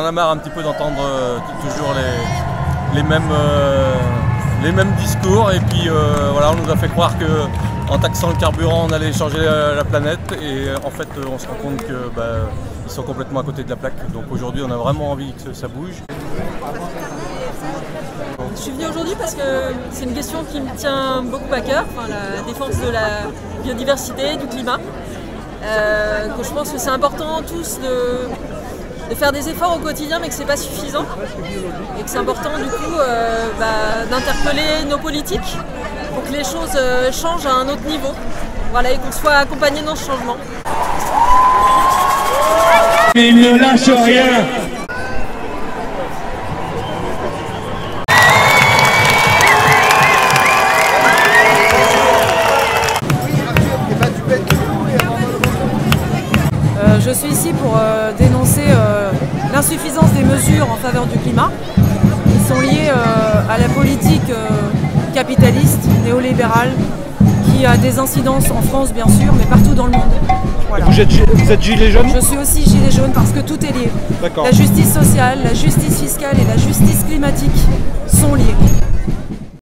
a marre un petit peu d'entendre toujours les mêmes discours. Et puis voilà, on nous a fait croire qu'en taxant le carburant, on allait changer la planète. Et en fait, on se rend compte qu'ils sont complètement à côté de la plaque. Donc aujourd'hui, on a vraiment envie que ça bouge. Je suis venue aujourd'hui parce que c'est une question qui me tient beaucoup à cœur, la défense de la biodiversité, du climat. Que je pense que c'est important tous de faire des efforts au quotidien, mais que c'est pas suffisant. Et que c'est important du coup d'interpeller nos politiques pour que les choses changent à un autre niveau. Voilà, et qu'on soit accompagnés dans ce changement. Il ne lâche rien. Je suis ici pour dénoncer l'insuffisance des mesures en faveur du climat qui sont liées à la politique capitaliste, néolibérale, qui a des incidences en France bien sûr, mais partout dans le monde. Voilà. Vous êtes gilet jaune? Je suis aussi gilet jaune parce que tout est lié. D'accord. La justice sociale, la justice fiscale et la justice climatique